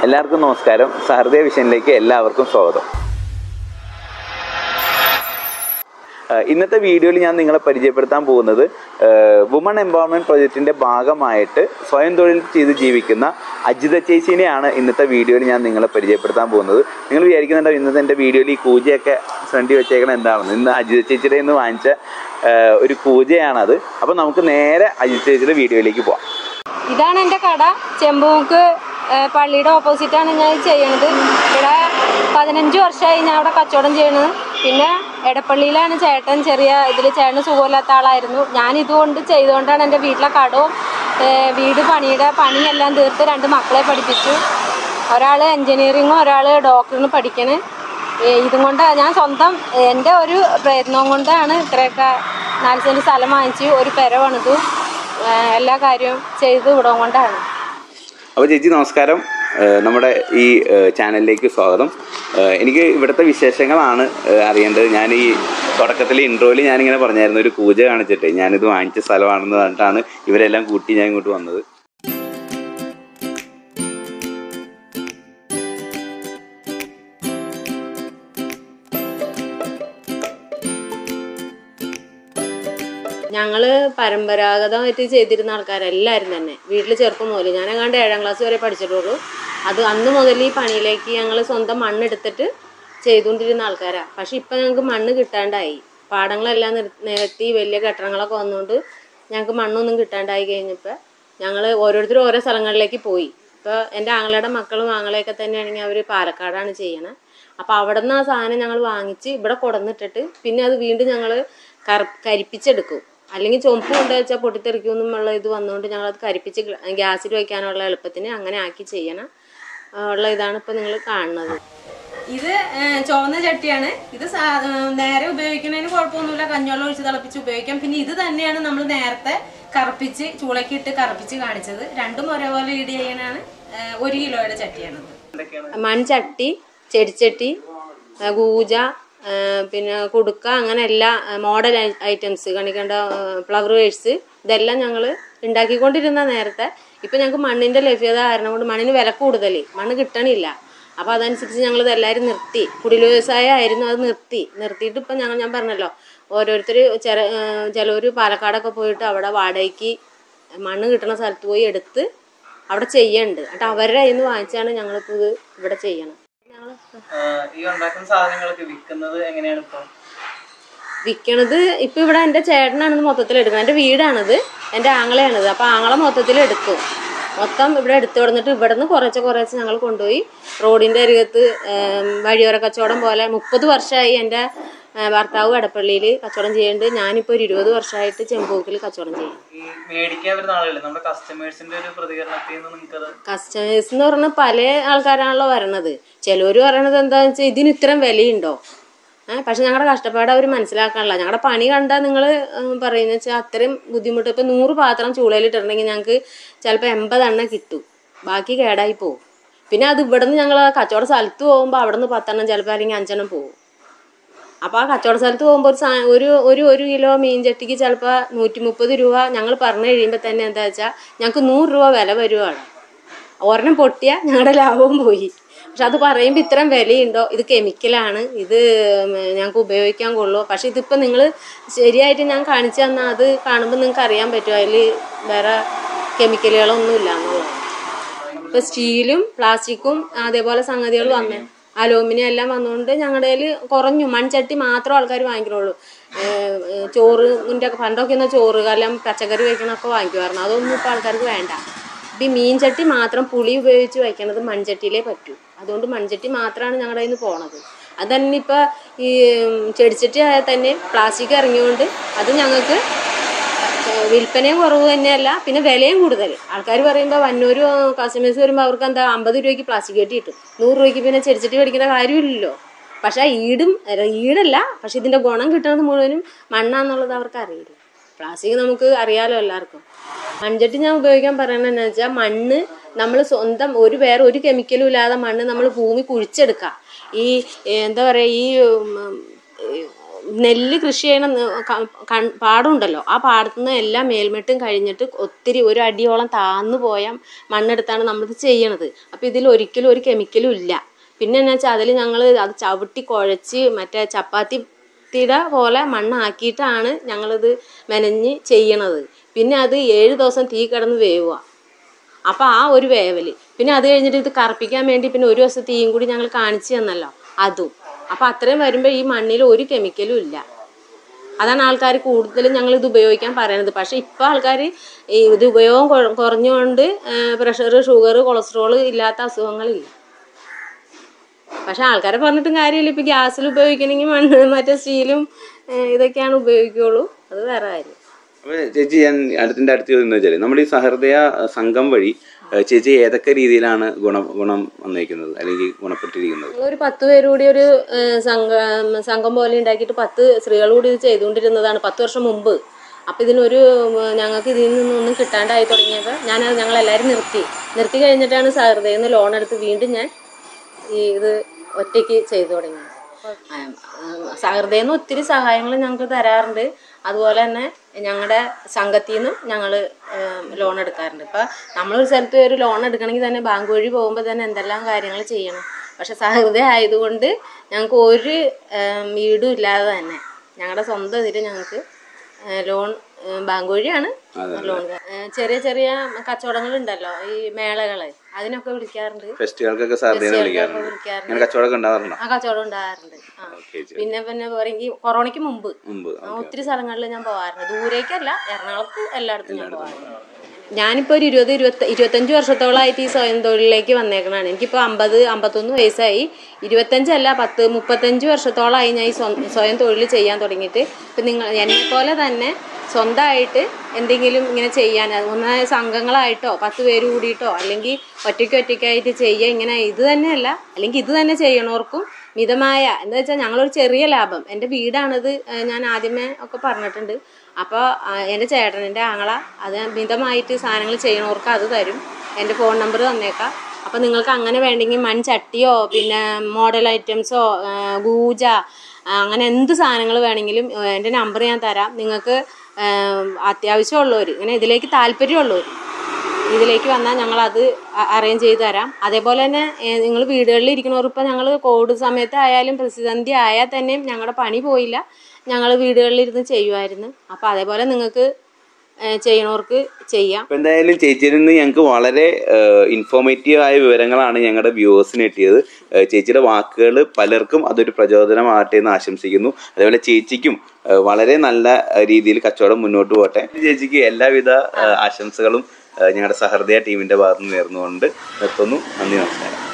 എല്ലാവർക്കും നമസ്കാരം. സഹൃദയ വിഷനിലേക്ക് എല്ലാവർക്കും സ്വാഗതം. ഇന്നത്തെ വീഡിയോയിൽ ഞാൻ നിങ്ങളെ പരിചയപ്പെടുത്താൻ പോകുന്നത് വുമൺ എംപവർമെൻറ്റ് പ്രൊജക്റ്റിൻ്റെ ഭാഗമായിട്ട് സ്വയം തൊഴിൽ ചെയ്ത് ജീവിക്കുന്ന അജിത ചേച്ചീനെയാണ് ഇന്നത്തെ വീഡിയോയിൽ ഞാൻ നിങ്ങളെ പരിചയപ്പെടുത്താൻ പോകുന്നത്. നിങ്ങൾ വിചാരിക്കുന്നുണ്ടോ ഇന്നത്തെ എൻ്റെ വീഡിയോയിൽ ഈ കൂജയൊക്കെ ഫ്രണ്ടിൽ വെച്ചേക്കണം എന്താണെന്ന്? ഇന്ന് അജിത ചേച്ചിയുടെ നിന്ന് വാങ്ങിച്ച ഒരു കൂജയാണത്. അപ്പം നമുക്ക് നേരെ അജിത ചേച്ചിയുടെ വീഡിയോയിലേക്ക് പോവാം. ഇതാണ് എൻ്റെ കട. ചെമ്പൂക്ക് പള്ളിയുടെ ഓപ്പോസിറ്റാണ് ഞാൻ ചെയ്യണത്. ഇവിടെ 15 വർഷമായി ഞാൻ അവിടെ കച്ചവടം ചെയ്യണത്. പിന്നെ എടപ്പള്ളിയിലാണ് ചേട്ടൻ, ചെറിയ ഇതിൽ ചേട്ടന് സുഖമില്ലാത്ത ആളായിരുന്നു. ഞാൻ ഇതുകൊണ്ട് ചെയ്തുകൊണ്ടാണ് എൻ്റെ വീട്ടിലെ കടവും വീട് പണിയെല്ലാം തീർത്ത് 2 മക്കളെ പഠിപ്പിച്ചു. ഒരാൾ എൻജിനീയറിങ്ങും ഒരാൾ ഡോക്ടറിനും പഠിക്കണ്. ഇതും കൊണ്ട് ഞാൻ സ്വന്തം എൻ്റെ ഒരു പ്രയത്നം കൊണ്ടാണ് ഇത്രയൊക്കെ 4 സെൻറ്റ് സ്ഥലം വാങ്ങിച്ചു, ഒരു പെര പണിതു, എല്ലാ കാര്യവും ചെയ്ത് ഇവിടം കൊണ്ടാണ്. അപ്പോൾ ചേച്ചി നമസ്കാരം, നമ്മുടെ ഈ ചാനലിലേക്ക് സ്വാഗതം. എനിക്ക് ഇവിടുത്തെ വിശേഷങ്ങളാണ് അറിയേണ്ടത്. ഞാൻ ഈ തുടക്കത്തിൽ ഇൻട്രോയിൽ ഞാനിങ്ങനെ പറഞ്ഞായിരുന്നു, ഒരു പൂജ കാണിച്ചിട്ട് ഞാനിത് വാങ്ങിച്ച സ്ഥലമാണെന്ന് പറഞ്ഞിട്ടാണ് ഇവരെല്ലാം കൂട്ടി ഞാൻ ഇങ്ങോട്ട് വന്നത്. ഞങ്ങൾ പരമ്പരാഗതമായിട്ട് ചെയ്തിരുന്ന ആൾക്കാരെല്ലാവരും തന്നെ വീട്ടിൽ ചെറുപ്പം മുതൽ, ഞാനെങ്ങാണ്ട് 7ാം ക്ലാസ് വരെ പഠിച്ചിട്ടുള്ളൂ. അന്ന് മുതൽ ഈ പണിയിലേക്ക് ഞങ്ങൾ സ്വന്തം മണ്ണെടുത്തിട്ട് ചെയ്തുകൊണ്ടിരുന്ന ആൾക്കാരാണ്. പക്ഷെ ഇപ്പം ഞങ്ങൾക്ക് മണ്ണ് കിട്ടാണ്ടായി. പാടങ്ങളെല്ലാം നിരത്തി വലിയ കെട്ടിടങ്ങളൊക്കെ വന്നുകൊണ്ട് ഞങ്ങൾക്ക് മണ്ണൊന്നും കിട്ടാണ്ടായി കഴിഞ്ഞപ്പോൾ ഞങ്ങൾ ഓരോരുത്തരും ഓരോ സ്ഥലങ്ങളിലേക്ക് പോയി. ഇപ്പോൾ എൻ്റെ ആങ്ങളയുടെ മക്കളും ആങ്ങളെയൊക്കെ തന്നെയാണെങ്കിൽ അവർ പാലക്കാടാണ് ചെയ്യണത്. അപ്പോൾ അവിടെ നിന്ന് ആ സാധനം ഞങ്ങൾ വാങ്ങിച്ച് ഇവിടെ കൊണ്ടുവന്നിട്ടിട്ട് പിന്നെ അത് വീണ്ടും ഞങ്ങൾ കരിപ്പിച്ചെടുക്കും. അല്ലെങ്കിൽ ചുമപ്പ് കൊണ്ട് വെച്ചാൽ പൊട്ടിത്തെറിക്കുമെന്നുള്ള ഇത് വന്നുകൊണ്ട് ഞങ്ങളത് കരിപ്പിച്ച് ഗ്യാസിൽ വയ്ക്കാനുള്ള എളുപ്പത്തിന് അങ്ങനെ ആക്കി ചെയ്യണം ഉള്ള ഇതാണ് ഇപ്പോൾ നിങ്ങൾ കാണുന്നത്. ഇത് ചുവന്ന ചട്ടിയാണ്. ഇത് നേരെ ഉപയോഗിക്കുന്നതിന് കുഴപ്പമൊന്നുമില്ല, കഞ്ഞിവെള്ളം ഒഴിച്ച് തിളപ്പിച്ച് ഉപയോഗിക്കാം. പിന്നെ ഇത് തന്നെയാണ് നമ്മൾ നേരത്തെ കറുപ്പിച്ച് ചൂളക്കിട്ട് കറുപ്പിച്ച് കാണിച്ചത്. രണ്ടും ഒരേപോലെ ഈട് ചെയ്യാനാണ് 1 കിലോയുടെ ചട്ടിയാണത്. മൺചട്ടി, ചെടിച്ചട്ടി, കൂജ, പിന്നെ കുടുക്ക, അങ്ങനെ എല്ലാ മോഡൽ ഐറ്റംസ് കാണിക്കേണ്ട ഫ്ലവർ വേഴ്സ് ഇതെല്ലാം ഞങ്ങൾ ഉണ്ടാക്കിക്കൊണ്ടിരുന്ന നേരത്തെ. ഇപ്പം ഞങ്ങൾക്ക് മണ്ണിൻ്റെ ലഭ്യത കാരണം കൊണ്ട് മണ്ണിന് വില കൂടുതൽ, മണ്ണ് കിട്ടണില്ല. അപ്പോൾ അതനുസരിച്ച് ഞങ്ങളിത് എല്ലാവരും നിർത്തി. കുടിൽ വ്യവസായം ആയിരുന്നു, അത് നിർത്തിയിട്ട് ഇപ്പം ഞാൻ പറഞ്ഞല്ലോ, ഓരോരുത്തർ ചിലവർ പാലക്കാടൊക്കെ പോയിട്ട് അവിടെ വാടകയ്ക്ക് മണ്ണ് കിട്ടുന്ന സ്ഥലത്ത് പോയി എടുത്ത് അവിടെ ചെയ്യുന്നുണ്ട്. എന്നിട്ട് അവരുടെ കയ്യിൽ നിന്ന് വാങ്ങിച്ചാണ് ഞങ്ങളിപ്പോൾ ഇത് ഇവിടെ ചെയ്യണം. വിൽക്കണത് ഇപ്പം ഇവിടെ എൻ്റെ ചേട്ടനാണിത് മൊത്തത്തിൽ എടുക്കുന്നത്. എൻ്റെ വീടാണിത്, എൻ്റെ ആങ്ങളെയാണിത്. അപ്പോൾ ആങ്ങളെ മൊത്തത്തിൽ എടുക്കും. മൊത്തം ഇവിടെ എടുത്തു കൊടുത്തിട്ട് ഇവിടെ നിന്ന് കുറച്ച് ഞങ്ങൾ കൊണ്ടുപോയി റോഡിൻ്റെ അരികത്ത് വഴിയോര കച്ചവടം പോലെ. 30 വർഷമായി എൻ്റെ ഭർത്താവ് എടപ്പള്ളിയിൽ കച്ചവടം ചെയ്യുന്നുണ്ട്. ഞാനിപ്പോൾ ഒരു 20 വർഷമായിട്ട് ചെമ്പൂക്കിൽ കച്ചവടം ചെയ്യും. കസ്റ്റമേഴ്സ് എന്ന് പറഞ്ഞാൽ പല ആൾക്കാരാണല്ലോ വരണത്. ചിലവർ പറയണത് എന്താണെന്ന് വെച്ചാൽ ഇതിന് ഇത്രയും വിലയുണ്ടോ, പക്ഷെ ഞങ്ങളുടെ കഷ്ടപ്പാട് അവർ മനസ്സിലാക്കാനുള്ള. ഞങ്ങളുടെ പണി കണ്ടാൽ നിങ്ങൾ പറയുന്നത് വെച്ചാൽ അത്രയും ബുദ്ധിമുട്ട്. ഇപ്പം 100 പാത്രം ചൂളയിലിട്ടുണ്ടെങ്കിൽ ഞങ്ങൾക്ക് ചിലപ്പോൾ 80 എണ്ണം കിട്ടും, ബാക്കി കേടായി പോകും. പിന്നെ അത് ഇവിടെ നിന്ന് ഞങ്ങൾ കച്ചവട സ്ഥലത്ത് പോകുമ്പോൾ അവിടെ നിന്ന് 10 എണ്ണം ചിലപ്പോൾ അല്ലെങ്കിൽ 5 എണ്ണം പോകും. അപ്പോൾ ആ കച്ചവട സ്ഥലത്ത് പോകുമ്പോൾ ഒരു കിലോ മീൻ ചട്ടിക്ക് ചിലപ്പോൾ 130 രൂപ ഞങ്ങൾ പറഞ്ഞു കഴിയുമ്പോൾ തന്നെ എന്താ വെച്ചാൽ ഞങ്ങൾക്ക് 100 രൂപ വില വരുവാണ്. ഒരെണ്ണം പൊട്ടിയാൽ ഞങ്ങളുടെ ലാഭവും പോയി. പക്ഷെ അത് പറയുമ്പോൾ ഇത്രയും വിലയുണ്ടോ, ഇത് കെമിക്കലാണ്, ഇത് ഞങ്ങൾക്ക് ഉപയോഗിക്കാൻ കൊള്ളുമോ? പക്ഷെ ഇതിപ്പോൾ നിങ്ങൾ ശരിയായിട്ട് ഞാൻ കാണിച്ചു തന്നാൽ അത് കാണുമ്പോൾ നിങ്ങൾക്ക് അറിയാൻ പറ്റും അതിൽ വേറെ കെമിക്കലുകളൊന്നും ഇല്ല എന്നുള്ളത്. ഇപ്പോൾ സ്റ്റീലും പ്ലാസ്റ്റിക്കും അതേപോലെ സംഗതികൾ വന്നേ, അലൂമിനിയം എല്ലാം വന്നുകൊണ്ട് ഞങ്ങളുടെ കയ്യിൽ കുറഞ്ഞു. മൺചട്ടി മാത്രം ആൾക്കാർ വാങ്ങിക്കുള്ളൂ. ചോറിൻ്റെ പണ്ടൊക്കെ ഒന്ന് ചോറ് കലം പച്ചക്കറി വയ്ക്കണമൊക്കെ വാങ്ങിക്കുമായിരുന്നു. അതൊന്നും ഇപ്പോൾ ആൾക്കാർക്ക് വേണ്ട. ഇപ്പം ഈ മീൻ ചട്ടി മാത്രം പുളി ഉപയോഗിച്ച് വയ്ക്കണത് മൺചട്ടിയിലേ പറ്റൂ. അതുകൊണ്ട് മൺചട്ടി മാത്രമാണ് ഞങ്ങളുടെ കയ്യിൽ നിന്ന് പോണത്. അത് തന്നെ ഇപ്പോൾ ഈ ചെടിച്ചട്ടി ആയാൽ തന്നെ പ്ലാസ്റ്റിക് ഇറങ്ങിയോണ്ട് അത് ഞങ്ങൾക്ക് വിൽപ്പനയും കുറവ് തന്നെയല്ല, പിന്നെ വിലയും കൂടുതൽ. ആൾക്കാർ പറയുമ്പോൾ വന്നൂര് കസ്റ്റമേഴ്സ് വരുമ്പോൾ അവർക്ക് എന്താ 50 രൂപയ്ക്ക് പ്ലാസ്റ്റിക് ചട്ടി കിട്ടും, 100 രൂപയ്ക്ക് പിന്നെ ചെടിച്ചട്ടി മേടിക്കേണ്ട കാര്യമില്ലല്ലോ. പക്ഷേ ഈടല്ല, പക്ഷെ ഇതിൻ്റെ ഗുണം കിട്ടുന്നത് മുഴുവനും മണ്ണാന്നുള്ളത് അവർക്ക് അറിയില്ല. പ്ലാസ്റ്റിക് നമുക്ക് അറിയാലോ എല്ലാവർക്കും. മൺചട്ടി ഞാൻ ഉപയോഗിക്കാൻ പറയണതെന്ന് വെച്ചാൽ മണ്ണ് നമ്മൾ സ്വന്തം വേറെ ഒരു കെമിക്കലും ഇല്ലാതെ മണ്ണ് നമ്മൾ ഭൂമി കുഴിച്ചെടുക്കുക. ഈ എന്താ പറയുക, ഈ നെല്ല് കൃഷി ചെയ്യണ പാടമുണ്ടല്ലോ, ആ പാടത്തു നിന്ന് എല്ലാം മേൽമെട്ടും കഴിഞ്ഞിട്ട് ഒത്തിരി ഒരു അടിയോളം താന്നു പോയ മണ്ണെടുത്താണ് നമ്മളിത് ചെയ്യണത്. അപ്പം ഇതിൽ ഒരിക്കലും ഒരു കെമിക്കലും ഇല്ല. പിന്നെ എന്നാ വെച്ചാൽ അതിൽ ഞങ്ങൾ അത് ചവിട്ടി കുഴച്ച് മറ്റേ ചപ്പാത്തി തിട പോലെ മണ്ണാക്കിയിട്ടാണ് ഞങ്ങളിത് മെനഞ്ഞ് ചെയ്യണത്. പിന്നെ അത് 7 ദിവസം തീ കിടന്ന് വേവുക. അപ്പോൾ ആ ഒരു വേവൽ, പിന്നെ അത് കഴിഞ്ഞിട്ട് ഇത് കറുപ്പിക്കാൻ വേണ്ടി പിന്നെ ഒരു ദിവസം തീയും കൂടി ഞങ്ങൾ കാണിച്ചു തന്നല്ലോ അതും. അപ്പോൾ അത്രയും വരുമ്പോൾ ഈ മണ്ണിൽ ഒരു കെമിക്കലും ഇല്ല. അതാണ് ആൾക്കാർ കൂടുതലും ഞങ്ങളിത് ഉപയോഗിക്കാൻ പറയണത്. പക്ഷേ ഇപ്പോൾ ആൾക്കാർ ഇത് ഉപയോഗം കുറഞ്ഞുകൊണ്ട് പ്രഷർ, ഷുഗർ, കൊളസ്ട്രോൾ ഇല്ലാത്ത അസുഖങ്ങളില്ല. പക്ഷെ ആൾക്കാരെ പറഞ്ഞിട്ടും കാര്യമില്ല. ഇപ്പം ഗ്യാസിൽ ഉപയോഗിക്കണമെങ്കിൽ മറ്റേ സ്റ്റീലും ഇതൊക്കെയാണ് ഉപയോഗിക്കുകയുള്ളൂ. അത് വേറെ കാര്യം. അപ്പോൾ ചേച്ചി, ഞാൻ അടുത്ത് ചോദിക്കുന്നത് വെച്ചാൽ നമ്മുടെ ഈ സഹൃദയ സംഘം വഴി ചേച്ചി ഏതൊക്കെ രീതിയിലാണ് ഗുണം വന്നിരിക്കുന്നത് അല്ലെങ്കിൽ ഗുണപ്പെട്ടിരിക്കുന്നത്? ഒരു 10 പേര് കൂടി ഒരു സംഘം പോലെ ഉണ്ടാക്കിയിട്ട് 10 സ്ത്രീകൾ കൂടി ഇത് ചെയ്തുകൊണ്ടിരുന്നതാണ് 10 വർഷം മുമ്പ്. അപ്പം ഞങ്ങൾക്ക് ഇതിൽ നിന്നൊന്നും കിട്ടാണ്ടായി തുടങ്ങിയപ്പോൾ ഞങ്ങളെല്ലാവരും നിർത്തി കഴിഞ്ഞിട്ടാണ് സഹൃദയിൽ നിന്ന് ലോൺ എടുത്ത് വീണ്ടും ഞാൻ ഇത് ഒറ്റയ്ക്ക് ചെയ്തു തുടങ്ങിയത്. സഹൃദയിൽ നിന്ന് ഒത്തിരി സഹായങ്ങൾ ഞങ്ങൾക്ക് തരാറുണ്ട്. അതുപോലെ തന്നെ ഞങ്ങളുടെ സംഘത്തിൽ നിന്നും ഞങ്ങൾ ലോൺ എടുക്കാറുണ്ട്. ഇപ്പം നമ്മളൊരു സ്ഥലത്ത് ഒരു ലോൺ എടുക്കണമെങ്കിൽ തന്നെ ബാങ്ക് വഴി പോകുമ്പോൾ തന്നെ എന്തെല്ലാം കാര്യങ്ങൾ ചെയ്യണം. പക്ഷെ സഹൃദയ ആയതുകൊണ്ട് ഞങ്ങൾക്ക് ഒരു വീടും ഇല്ലാതെ തന്നെ ഞങ്ങളുടെ സ്വന്തം ഇതിൽ ഞങ്ങൾക്ക് ലോൺ ബാങ്ക് വഴിയാണ് ലോൺ. ചെറിയ ചെറിയ കച്ചവടങ്ങളുണ്ടല്ലോ, ഈ മേളകള്, അതിനൊക്കെ വിളിക്കാറുണ്ട്. ഫെസ്റ്റിവൽക്കൊക്കെ കച്ചവടം ഉണ്ടാകാറുണ്ട്. പിന്നെ പറയുമെങ്കിൽ കൊറോണയ്ക്ക് മുമ്പ് ഒത്തിരി സ്ഥലങ്ങളിൽ ഞാൻ പോകാറുണ്ട്. ദൂരേക്കല്ല, എറണാകുളത്ത് എല്ലായിടത്തും ഞാൻ പോകാറുണ്ട്. ഞാനിപ്പോൾ ഒരു 25 വർഷത്തോളമായിട്ട് ഈ സ്വയം തൊഴിലിലേക്ക് വന്നേക്കണതാണ്. എനിക്കിപ്പോൾ 50-51 വയസ്സായി. 25 അല്ല 35 വർഷത്തോളമായി ഞാൻ ഈ സ്വയം തൊഴിൽ ചെയ്യാൻ തുടങ്ങിയിട്ട്. ഇപ്പം എന്നെപ്പോലെ തന്നെ സ്വന്തമായിട്ട് എന്തെങ്കിലും ഇങ്ങനെ ചെയ്യാൻ, ഒന്ന് സംഘങ്ങളായിട്ടോ 10 പേര് കൂടിയിട്ടോ അല്ലെങ്കിൽ ഒറ്റയ്ക്കായിട്ട് ചെയ്യുക. ഇങ്ങനെ ഇത് തന്നെയല്ല, അല്ലെങ്കിൽ ഇത് തന്നെ ചെയ്യണവർക്കും മിതമായ, എന്താ വെച്ചാൽ ഞങ്ങളൊരു ചെറിയ ലാഭം. എൻ്റെ വീടാണിത്, ഞാൻ ആദ്യമേ ഒക്കെ പറഞ്ഞിട്ടുണ്ട്. അപ്പോൾ എൻ്റെ ചേട്ടൻ്റെ ആങ്ങള അത് മിതമായിട്ട് സാധനങ്ങൾ ചെയ്യണവർക്ക് അത് തരും. എൻ്റെ ഫോൺ നമ്പർ തന്നേക്കാം. അപ്പോൾ നിങ്ങൾക്ക് അങ്ങനെ വേണ്ടെങ്കിൽ മൺചട്ടിയോ പിന്നെ മോഡൽ ഐറ്റംസോ ഗൂജ അങ്ങനെ എന്ത് സാധനങ്ങൾ വേണമെങ്കിലും എൻ്റെ നമ്പർ ഞാൻ തരാം. നിങ്ങൾക്ക് അത്യാവശ്യമുള്ളവർ, ഇങ്ങനെ ഇതിലേക്ക് താല്പര്യമുള്ളവർ ഇതിലേക്ക് വന്നാൽ ഞങ്ങളത് അറേഞ്ച് ചെയ്ത് തരാം. അതേപോലെ തന്നെ നിങ്ങൾ വീടുകളിൽ ഇരിക്കണവർ, ഇപ്പോൾ ഞങ്ങൾ കോവിഡ് സമയത്തായാലും പ്രതിസന്ധി ആയാൽ തന്നെയും ഞങ്ങളുടെ പണി പോയില്ല, ഞങ്ങൾ വീടുകളിലിരുന്ന് ചെയ്യുമായിരുന്നു. അപ്പോൾ അതേപോലെ നിങ്ങൾക്ക് ചെയ്യണവർക്ക് ചെയ്യാം. അപ്പോൾ എന്തായാലും ചേച്ചിയിൽ നിന്ന് ഞങ്ങൾക്ക് വളരെ ഇൻഫോർമേറ്റീവായ വിവരങ്ങളാണ് ഞങ്ങളുടെ വ്യൂവേഴ്സിന് കിട്ടിയത്. ചേച്ചിയുടെ വാക്കുകൾ പലർക്കും അതൊരു പ്രചോദനമാകട്ടെ എന്ന് ആശംസിക്കുന്നു. അതേപോലെ ചേച്ചിക്കും വളരെ നല്ല രീതിയിൽ കച്ചവടം മുന്നോട്ട് പോട്ടെ. ചേച്ചിക്ക് എല്ലാവിധ ആശംസകളും ഞങ്ങളുടെ സഹൃദയ ടീമിന്റെ ഭാഗത്ത് നിന്ന് നേർന്നുകൊണ്ട് നിർത്തുന്നു. നന്ദി, നമസ്കാരം.